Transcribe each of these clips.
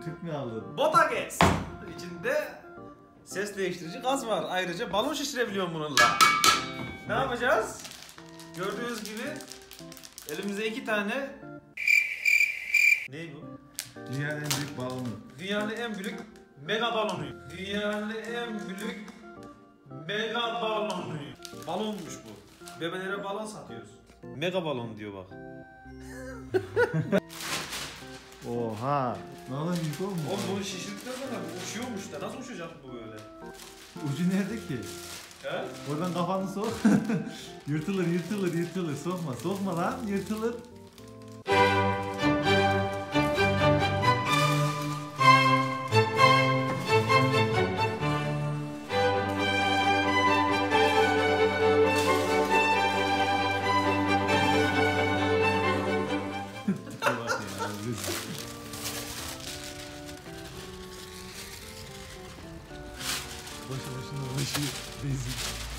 Tüp mü aldın? Botages. İçinde ses değiştirici gaz var. Ayrıca balon şişirebiliyorum bununla. Ne yapacağız? Gördüğünüz gibi elimizde 2 tane. Ne bu? Dünyanın en büyük balonu. Dünyanın en büyük mega balonuyum. Dünyanın en büyük mega balonuyum. Balonmuş bu. Bebelere balon satıyoruz. Mega balon diyor bak. Oha. Ne lan büyük olmuş? Oğlum bunu şişirdikten sonra uçuyormuş da. Nasıl uçacak bu böyle? Ucu nerede ki? He? Oradan kafanı sok. Yırtılır yırtılır yırtılır. Sokma sokma lan yırtılır. Boşu boşuna uğraşıyor. Benzin.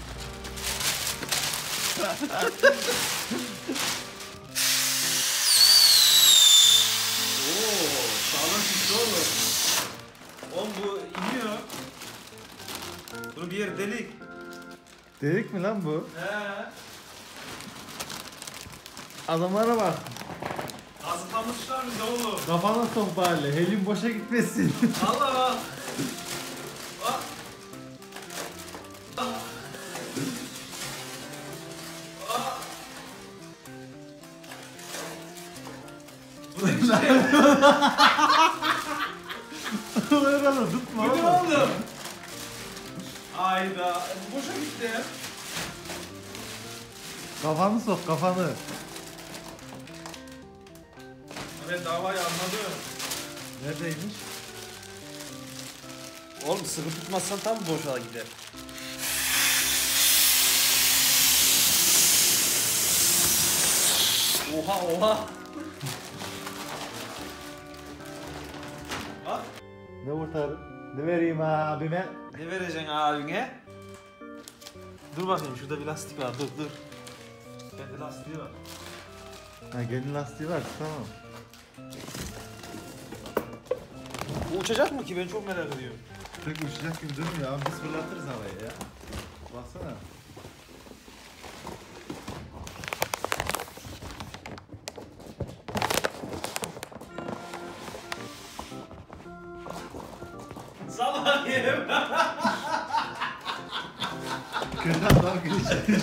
Ooo sağlam şişti oğlum. Oğlum bu iniyor. Bunun bir yeri delik. Delik mi lan bu? He. Adamlara bak. Kazıklamışlar bizi oğlum. Kafana sok bari. Helyum boşa gitmesin. Allah bak. Bak. Bu ne bir şey? Oraları tutma Bu ne oğlum. oğlum? Ayda. Bu boşa gitti. Kafanı sok kafanı. Ben davayı anladım. Neredeymiş? Oğlum sıkı tutmazsan tam boşa gider. Oha oha. Bak. Ne kurtar? Ne vereyim abime? Ne vereceksin abine? Dur bakayım şurada bir lastik var dur. Bende lastiği var. Ha gelin lastiği var tamam. Bu uçacak mı ki ben çok merak ediyorum. Pek uçacak gibi durmuyor abi biz fırlatırız havaya ya. Baksana. Salak yerim. Kırdan daha gülüşüyor.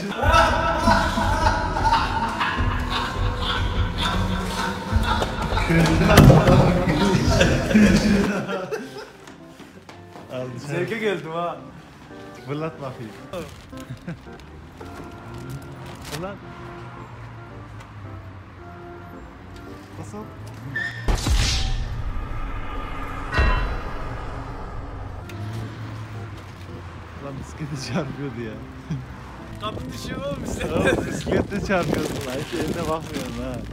Al dışarı. Zevke geldim ha. Fırlat bakayım. Fırlat. Nasıl? Lan bisiklete çarpıyordu ya. Kapı düşüyor oğlum bize. Oğlum bisiklette çarpıyorsun lan. Hiç eline bakmıyorsun ha.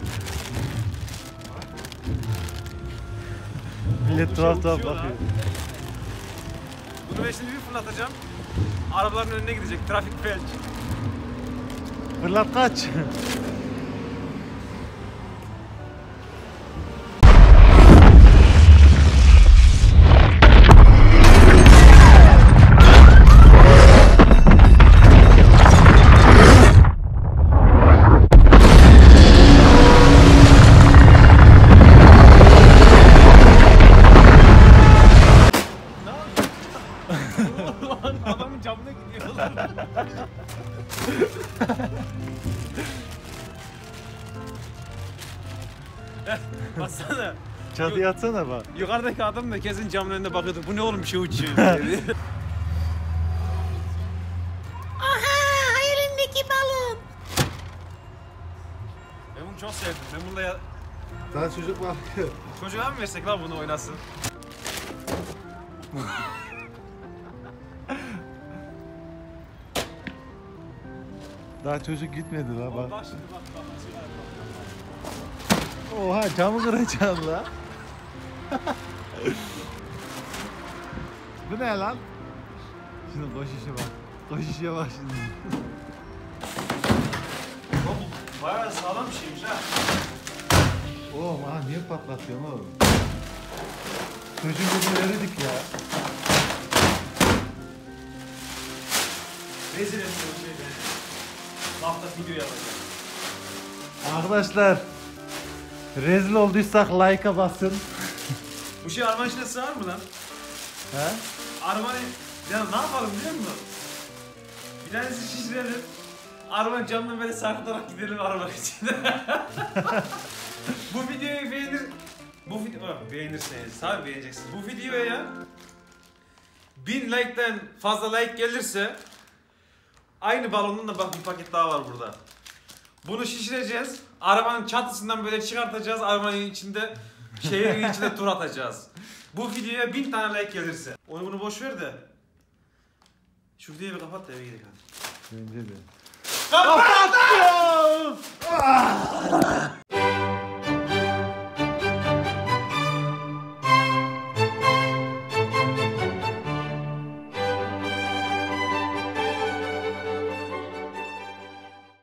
Millet tuhaf tuhaf uçuyor bakıyor. Bunu ben şimdi bir fırlatacağım. Arabaların önüne gidecek. Trafik felç. Fırlat kaç. Adamın camına gidiyorlar. Baksana. Çatıya atsana bak. Yukarıdaki adam da kesin camın önünde bakıyordu. Bu ne oğlum bir şey uçuyor diye. Aha elimdeki balon. Ben bunu çok sevdim. Ben bununla ya... Daha çocuk bakıyor. Çocuğa mı versek lan bunu oynasın? Daha çocuk gitmedi la bak. Bak şimdi bak. Oha camı kıracaksın la. Bu ne lan? Şimdi koş işe bak. Koş işe bak şimdi. Oğlum bayağı sağlam bir şeymiş ha. Oğlum ha niye patlatıyorsun oğlum? Çocuğumuzu verirdik ya. Rezil ettim o şeyleri. Lafta video yapacağım. Arkadaşlar rezil olduysak like'a basın. Bu şey arman içine sığar mı lan? He? Armanı... Ya ne yapalım biliyor musun? Bir tanesi şişirelim. Arman camdan böyle sarkıtarak gidelim arabanın içinde. Bu videoyu beğenir... Bu video... beğenirseniz tabii beğeneceksiniz. Bu videoya 1000 like'den fazla like gelirse aynı balonun da bak bir paket daha var burada. Bunu şişireceğiz. Arabanın çatısından böyle çıkartacağız. Arabanın içinde şehrin içinde tur atacağız. Bu videoya 1000 tane like gelirse. Onu bunu boş ver de. Şu videoyu bir kapat da eve gidelim hadi. Bence de. Kapat!